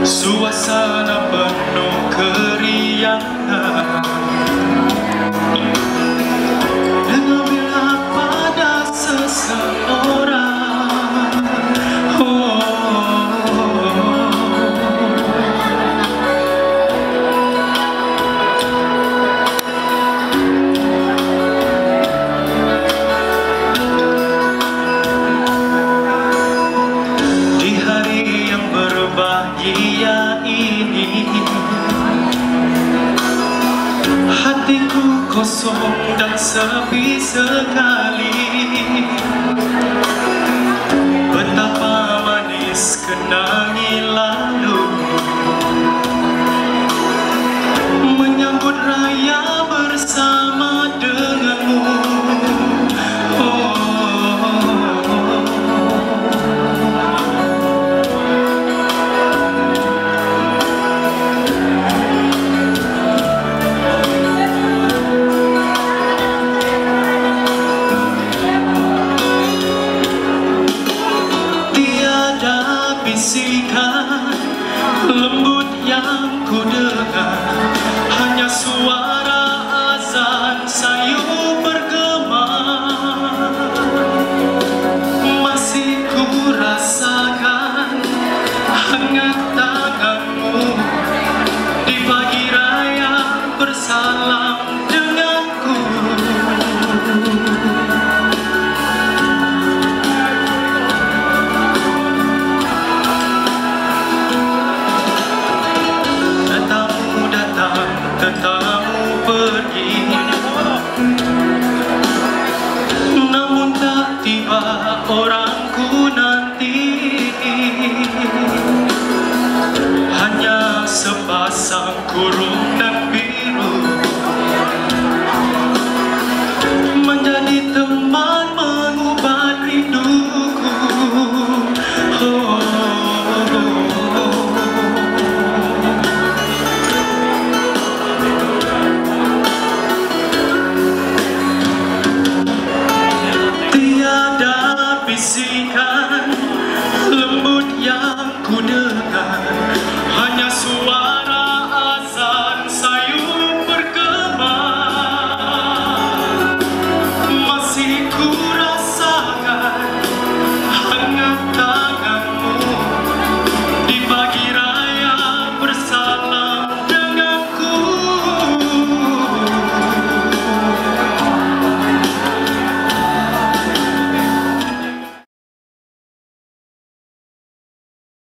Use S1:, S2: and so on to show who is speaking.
S1: Suasana penuh keriangan dengan bila pada seseorang. Di hari yang berbahagia ini, hatiku kosong dan sepi sekali. Betapa manis kenangi lalu, menyambut raya bersama denganmu. Bisikan lembut yang ku dengar, hanya suara azan sayu bergema. Masih ku rasakan hangat tanganmu di pagi raya bersalam denganku. Tetamu pergi, namun tak tiba orangku nanti. Hanya sepasang kurung dan